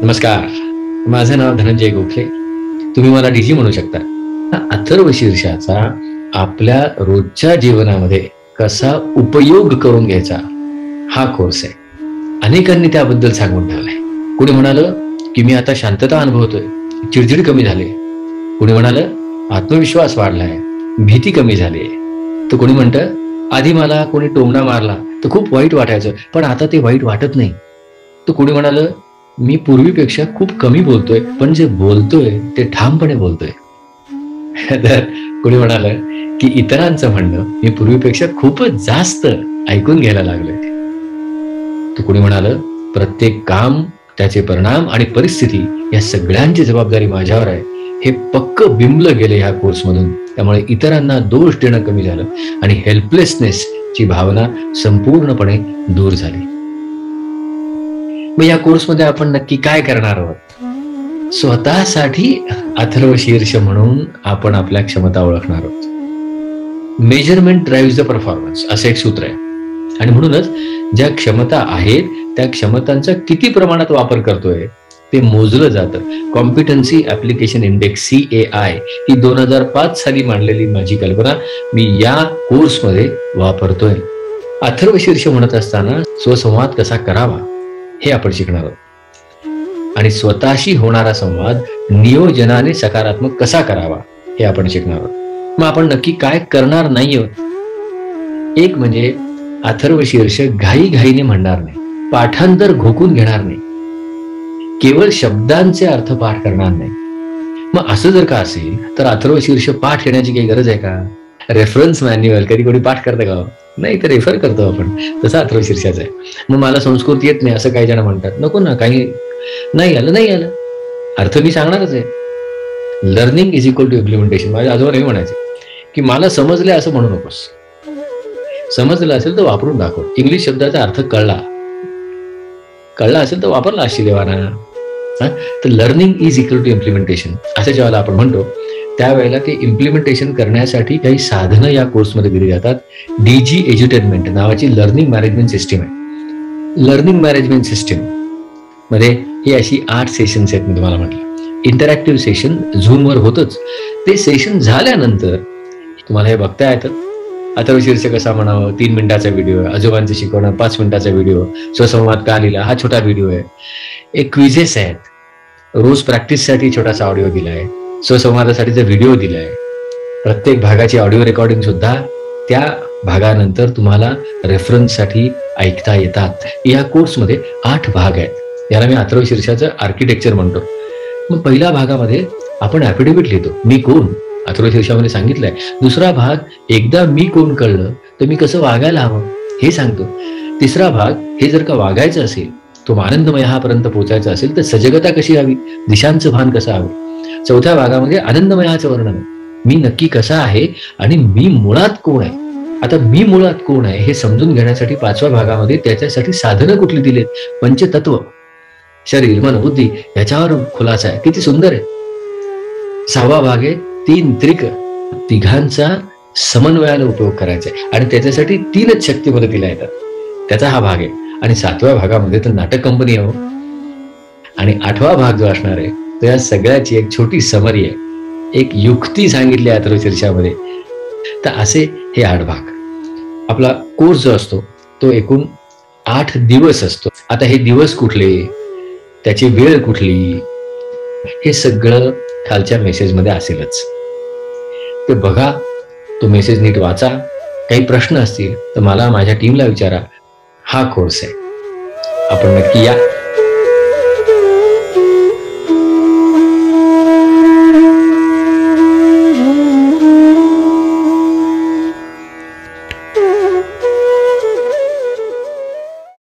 नमस्कार, माझं नाव धनंजय गोखले. तुम्ही मला डीजी म्हणू शकता. अथर्व शीर्षाचा आपल्या रोजच्या जीवनामध्ये कसा उपयोग करून घ्यायचा हा कोर्स आहे. अनेकांनी त्याबद्दल सांगून ठेवलाय. कुणी म्हणालं की मी आता शांतता अनुभवतोय, चिडचिड कमी झाली. कुणी म्हणालं आत्मविश्वास वाढलाय, भीती कमी झाली. तर कोणी म्हणतं आधी मला कोणी टोमणा मारला तर खूप वाईट वाटायचं, पण आता ते वाईट वाटत नाही. तर कोणी म्हणालं मी पूर्वीपेक्षा खूप कमी बोलतोय, पण जे बोलतोय ते ठामपणे बोलतोय. तर कोणी म्हणालं की इतरांचं म्हणणं मी पूर्वीपेक्षा खूपच जास्त ऐकून घ्यायला लागलोय. तर कोणी म्हणालं प्रत्येक काम, त्याचे परिणाम आणि परिस्थिती या सगळ्यांची जबाबदारी माझ्यावर आहे. हे पक्क बिंबलं गेले ह्या कोर्समधून. त्यामुळे इतरांना दोष देणं कमी झालं आणि हेल्पलेसनेस ची भावना संपूर्णपणे दूर झाली. मग या कोर्समध्ये आपण नक्की काय करणार आहोत? स्वतःसाठी अथर्व शीर्ष म्हणून आपण आपल्या क्षमता ओळखणार आहोत. मेजरमेंट ड्राइव्हज द परफॉर्मन्स असं एक सूत्र आहे. आणि म्हणूनच ज्या क्षमता आहेत त्या क्षमतांचा किती प्रमाणात वापर करतोय ते मोजलं जातं. कॉम्पिटन्सी ऍप्लिकेशन इंडेक्स CAI ही 2005 साली मांडलेली माझी कल्पना मी या कोर्समध्ये वापरतोय. अथर्व शीर्ष म्हणत असताना स्वसंवाद कसा करावा हे आपण शिकणार आहोत. आणि स्वतःशी होणारा संवाद नियोजनाने सकारात्मक कसा करावा हे आपण शिकणार आहोत. मग आपण नक्की काय करणार नाही आहोत? एक म्हणजे अथर्व शीर्ष घाईघाईने म्हणणार नाही, पाठांतर घोकून घेणार नाही, केवळ शब्दांचे अर्थ पाठ करणार नाही. मग असं जर का असेल तर अथर्व शीर्ष पाठ घेण्याची काही गरज आहे का? रेफरन्स मॅन्युअल कधी कोणी पाठ करतं का? नाही, तर रेफर करतो आपण. तसा अथर्व शीर्षाचा आहे. मग मला संस्कृत येत नाही असं काही जण म्हणतात. नको ना, काही नाही आलं अर्थ मी सांगणारच आहे. Learning is equal to implementation. माझ्या आजोबा नेहमी म्हणायचे की मला समजले असं म्हणू नकोस, समजलं असेल तर वापरून दाखव. इंग्लिश शब्दाचा अर्थ कळला असेल तर वापरला असशी देवाना. तर learning is equal to implementation असं जेव्हा आपण म्हणतो त्यावेळेला ते इम्प्लिमेंटेशन करण्यासाठी काही साधनं या कोर्समध्ये दिली जातात. DG एज्युटेनमेंट नावाची लर्निंग मॅनेजमेंट सिस्टीम आहे. लर्निंग मॅनेजमेंट सिस्टीम मध्ये ही अशी 8 सेशन्स आहेत. मी तुम्हाला म्हटलं इंटरॅक्टिव्ह सेशन झूमवर होतच. ते सेशन झाल्यानंतर तुम्हाला हे बघता येतं. अथर्व शीर्ष कसा म्हणावं, 3 मिनिटाचा व्हिडिओ आहे. आजोबांचं शिकवणं 5 मिनिटाचा व्हिडिओ. स्वसंवाद का लिहिला हा छोटा व्हिडिओ आहे. एक क्विझेस आहेत. रोज प्रॅक्टिससाठी छोटासा ऑडिओ दिलाय. स्वसंवादासाठीचा व्हिडिओ दिलाय. प्रत्येक भागाची ऑडिओ रेकॉर्डिंग सुद्धा त्या भागानंतर तुम्हाला रेफरन्ससाठी ऐकता येतात. या कोर्समध्ये 8 भाग आहेत. याला मी अथर्व शीर्षाचं आर्किटेक्चर म्हणतो. मग पहिल्या भागामध्ये आपण ॲफिडेव्हिट लिहितो, मी कोण, अथर्व शीर्षामध्ये सांगितलंय. दुसरा भाग एकदा मी कोण कळलं तर मी कसं वागायला हवं हे सांगतो. तिसरा भाग हे जर का वागायचं असेल, तो आनंदमय हापर्यंत पोहोचायचा असेल तर सजगता कशी हवी, दिशांचं भान कसं हवं. चौथ्या भागामध्ये आनंदमयाचं वर्णन आहे. मी नक्की कसा आहे आणि मी मुळात कोण आहे. आता मी मुळात कोण आहे हे समजून घेण्यासाठी 5व्या भागामध्ये त्याच्यासाठी साधनं कुठली दिलेत, पंचतत्व, शरीर, मन, बुद्धी याच्यावर खुलासा आहे. किती सुंदर आहे. 6वा भाग आहे 3 त्रिक, तिघांचा समन्वयाने उपयोग करायचा आहे आणि त्याच्यासाठी 3च शक्ती मदतीला येतात. त्याचा हा भाग आहे. आणि 7व्या भागामध्ये तर नाटक कंपनी आहे. आणि 8वा भाग जो असणार आहे तर या सगळ्याची एक छोटी समरी आहे, एक युक्ती सांगितली आहे अथर्व शीर्षामध्ये. तर असे हे 8 भाग. आपला कोर्स जो असतो तो एकूण 8 दिवस असतो. आता हे दिवस कुठले, त्याची वेळ कुठली, हे सगळं खालच्या मेसेजमध्ये असेलच. ते बघा, तो मेसेज नीट वाचा. काही प्रश्न असतील तर मला माझ्या टीमला विचारा. हा कोर्स आहे, आपण नक्की या.